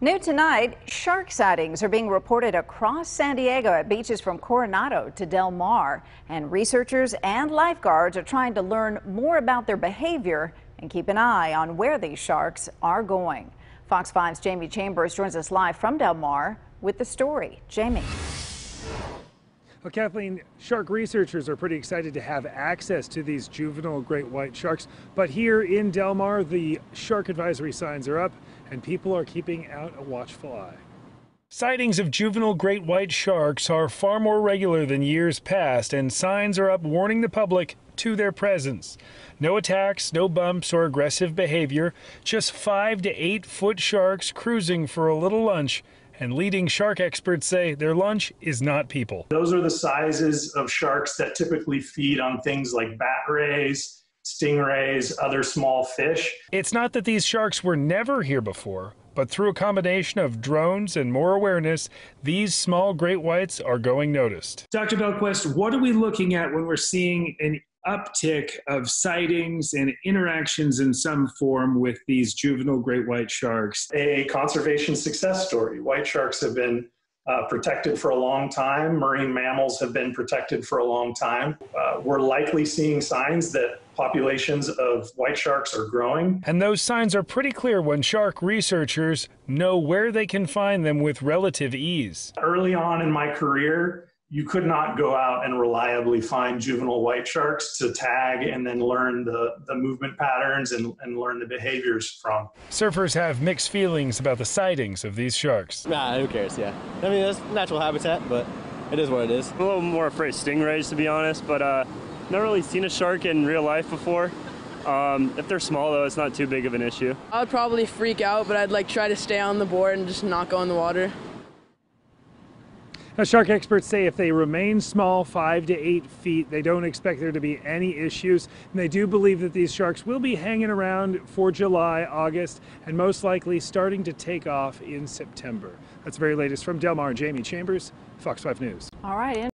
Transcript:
New tonight, shark sightings are being reported across San Diego at beaches from Coronado to Del Mar. And researchers and lifeguards are trying to learn more about their behavior and keep an eye on where these sharks are going. Fox 5's Jamie Chambers joins us live from Del Mar with the story. Jamie. Well, Kathleen, shark researchers are pretty excited to have access to these juvenile great white sharks. But here in Del Mar, the shark advisory signs are up and people are keeping out a watchful eye. Sightings of juvenile great white sharks are far more regular than years past, and signs are up warning the public to their presence. No attacks, no bumps or aggressive behavior, just 5 to 8 foot sharks cruising for a little lunch. And leading shark experts say their lunch is not people. Those are the sizes of sharks that typically feed on things like bat rays, stingrays, other small fish. It's not that these sharks were never here before, but through a combination of drones and more awareness, these small great whites are going noticed. Dr. Belquist, what are we looking at when we're seeing an uptick of sightings and interactions in some form with these juvenile great white sharks? A conservation success story. White sharks have been protected for a long time. Marine mammals have been protected for a long time. We're likely seeing signs that populations of white sharks are growing. And those signs are pretty clear when shark researchers know where they can find them with relative ease. Early on in my career, you could not go out and reliably find juvenile white sharks to tag and then learn the movement patterns and learn the behaviors from. Surfers have mixed feelings about the sightings of these sharks. Nah, who cares, yeah. I mean, that's natural habitat, but it is what it is. I'm a little more afraid of stingrays, to be honest, but never really seen a shark in real life before. If they're small, though, it's not too big of an issue. I would probably freak out, but I'd try to stay on the board and just not go in the water. Now, shark experts say if they remain small, 5 to 8 feet, they don't expect there to be any issues. And they do believe that these sharks will be hanging around for July, August, and most likely starting to take off in September. That's the very latest from Del Mar. Jamie Chambers, Fox 5 News. All right.